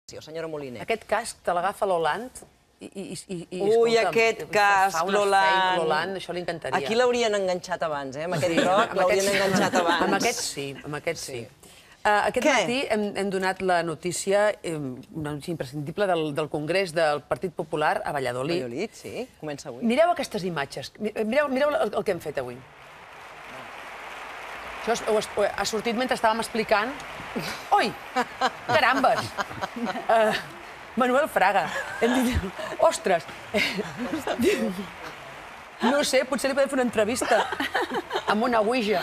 senyora Moliner. Aquest casc te l'agafa l'Hollande i... Ui, aquest casc, l'Hollande, això li encantaria. Aquí l'haurien enganxat abans, amb aquest roc l'haurien enganxat abans. Amb aquest sí, amb aquest sí. Aquest matí hem donat la notícia, una notícia imprescindible, del Congrés del Partit Popular a Valladolid. Valladolid, sí, comença avui. Mireu aquestes imatges, mireu el que hem fet avui. Això ha sortit mentre estàvem explicant... Oi, carambes! Manuel Fraga. Hem dit, ostres! No sé, potser li podem fer una entrevista amb una ouija.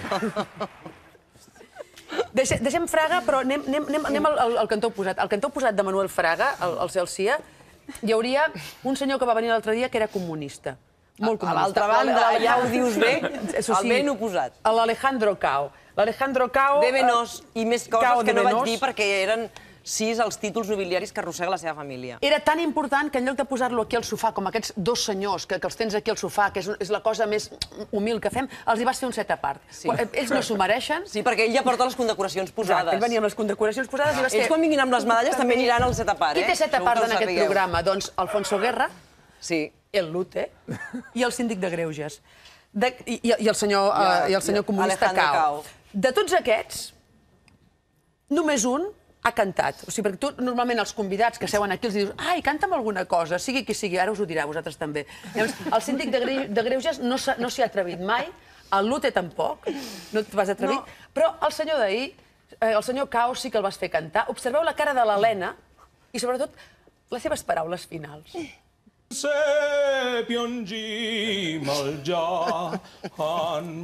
Deixem Fraga, però anem al cantó oposat. Al cantó oposat de Manuel Fraga, el Celsia, hi hauria un senyor que va venir l'altre dia que era comunista. Molt comunista. A l'altra banda, ja ho dius bé, el ben oposat. L'Alejandro Cao. L'Alejandro Cao... De Venós, i més coses que no vaig dir perquè eren 6 els títols nobiliaris que arrossega la seva família. Era tan important que en lloc de posar-lo aquí al sofà, com aquests dos senyors que els tens aquí al sofà, que és la cosa més humil que fem, els hi vas fer un set a part. Ells no s'ho mereixen. Sí, perquè ell ja porta les condecoracions posades. Ell venia amb les condecoracions posades i vas fer... Ells quan vinguin amb les medalles també aniran al set a part, Qui té set a part en aquest programa? Doncs Alfonso Guerra, el Lute i el síndic de Greuges. I el senyor comunista Cao. De tots aquests, només un ha cantat. O sigui, perquè tu normalment els convidats que seuen aquí els dius ai, canta'm alguna cosa, sigui qui sigui, ara us ho dirà, vosaltres també. Llavors, el síndic de Greuges no s'hi ha atrevit mai, el Lute tampoc, no et vas atrevir, però el senyor d'ahir, el senyor Cao sí que el vas fer cantar. Observeu la cara de l'Helena i, sobretot, les seves paraules finals. Se piangim al già an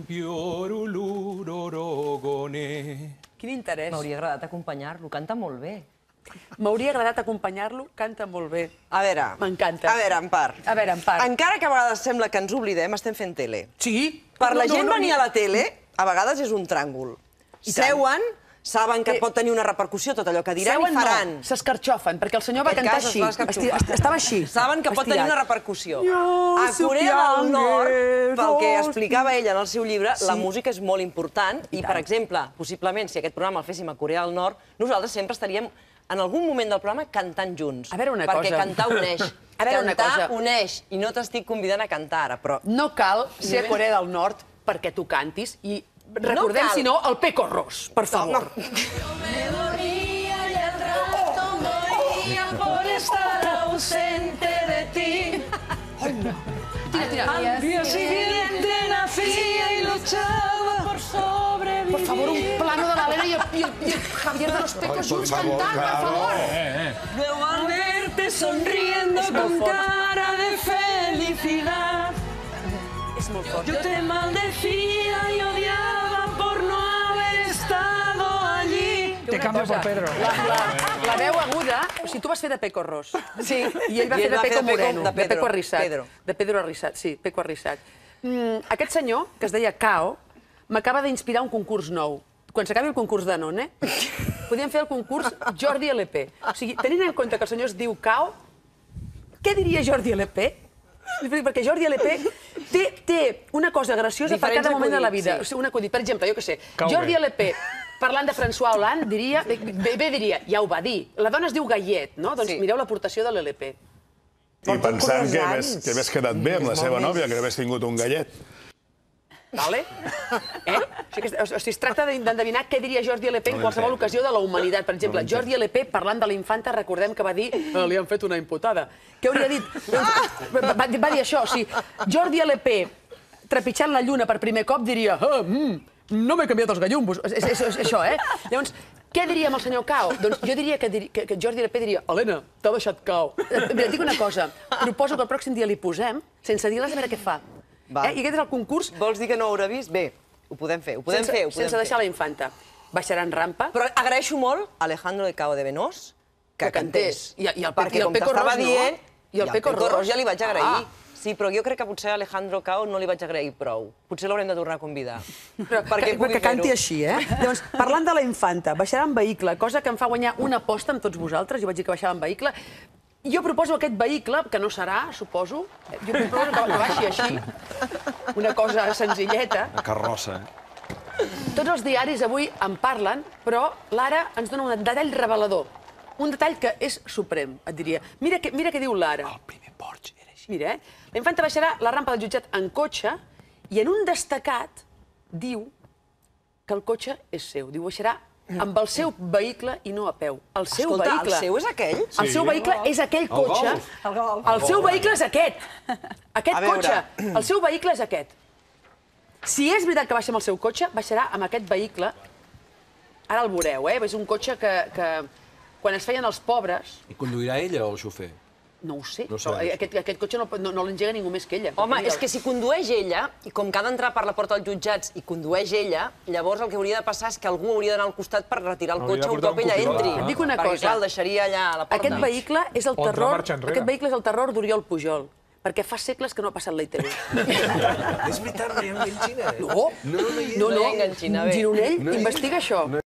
piorulurorogone. Quin interès. M'hauria agradat acompanyar-lo, canta molt bé. M'hauria agradat acompanyar-lo, canta molt bé. A veure... M'encanta. A veure, Empar. A veure, Empar. Encara que a vegades sembla que ens oblidem, estem fent tele. Sí? Per la gent venir a la tele, a vegades és un tràngol. Seuen, saben que pot tenir una repercussió tot allò que diran i faran. S'escarxofen, perquè el senyor va cantar així. Estava així. Saben que pot tenir una repercussió. A Corea del Nord, pel que explicava ell en el seu llibre, la música és molt important i, per exemple, possiblement, si aquest programa el féssim a Corea del Nord, nosaltres sempre estaríem en algun moment del programa cantant junts. A veure una cosa. Perquè cantar uneix. Cantar uneix. I no t'estic convidant a cantar ara, però... No cal ser a Corea del Nord perquè tu cantis i recordem, si no, el Peco Ros, per favor. Me dormía y al rato moría por estar ausente de ti. Al día siguiente nacía y luchaba por sobrevivir. Por favor, un plano de l'Helena i el Javier de los Pecos junts cantant, per favor. Luego al verte sonriendo con cara de felicidad. És molt fort. Yo te maldecía y odiaba por no haber estado allí. Te cambio por Pedro. La veu aguda, o sigui, tu vas fer de Peco Ros. Sí. I ell va fer de Peco Moreno, de Peco Arrissat. Pedro. De Pedro Arrissat, sí, Peco Arrissat. Aquest senyor, que es deia Cao, m'acaba d'inspirar un concurs nou. Quan s'acabi el concurs Danone, podríem fer el concurs Jordi LP. O sigui, tenint en compte que el senyor es diu Cao, què diria Jordi LP? Perquè Jordi LP té una cosa graciosa per cada moment de la vida. Un acudit, per exemple, jo què sé, Jordi LP, parlant de François Hollande, diria, ja ho va dir, la dona es diu Gallet, no? Doncs mireu l'aportació de l'LP. I pensant que hagués quedat bé amb la seva nòvia, que hagués tingut un gallet. Vale? O sigui, es tracta d'endevinar què diria Jordi LP en qualsevol ocasió de la humanitat. Per exemple, Jordi LP, parlant de la infanta, recordem que va dir li han fet una imputada. Què hauria dit? Va dir això, o sigui, Jordi LP, trepitjant la lluna per primer cop, diria no m'he canviat els gallumbos. És això, eh? Llavors, què diríem al senyor Cao? Doncs jo diria que Jordi LP diria Helena, t'ha deixat Cao. Et dic una cosa, proposo que el pròxim dia li posem, sense dir-les, a veure què fa. I aquest és el concurs... Vols dir que no ho haurà vist? Bé, ho podem fer, ho podem fer. Sense deixar la infanta. Baixaran rampa. Però agraeixo molt a Alejandro de Cao de Venós que cantés. I el Peco Ros, no? I el Peco Ros ja li vaig agrair. Sí, però jo crec que potser a Alejandro Cao no li vaig agrair prou. Potser l'haurem de tornar a convidar. Que canti així, eh? Llavors, parlant de la infanta, baixarà en vehicle, cosa que em fa guanyar una aposta amb tots vosaltres. Jo vaig dir que baixava en vehicle. Jo proposo aquest vehicle, que no serà, suposo, jo proposo que baixi així, una cosa senzilleta. Una carrossa, Tots els diaris avui en parlen, però l'Ara ens dona un detall revelador. un detall que és suprem, et diria. Mira què diu l'Ara. El primer Porsche era així. Mira, la infanta baixarà la rampa del jutjat en cotxe i en un destacat diu que el cotxe és seu. Diu, baixarà amb el seu vehicle i no a peu. El seu vehicle. Escolta, el seu és aquell? El seu vehicle és aquell cotxe. El seu vehicle és aquest. Aquest cotxe. El seu vehicle és aquest. Si és veritat que baixa amb el seu cotxe, baixarà amb aquest vehicle. Ara el veureu, eh? És un cotxe que quan es feien els pobres... I conduirà ella o el xofer? No ho sé, No però sabes. aquest cotxe no l'engega ningú més que ella. Home, és que si condueix ella, i com que ha d'entrar per la porta dels jutjats i condueix ella, llavors el que hauria de passar és que algú hauria d'anar al costat per retirar el cotxe un cop ella entri. Et dic una cosa. Perquè, clar, el deixaria allà a la porta. Aquest vehicle és el terror d'Oriol Pujol, perquè fa segles que no ha passat la ITV. És veritat, no hi ha enganxina. No, No hi ha enganxina, bé. Gironell investiga això.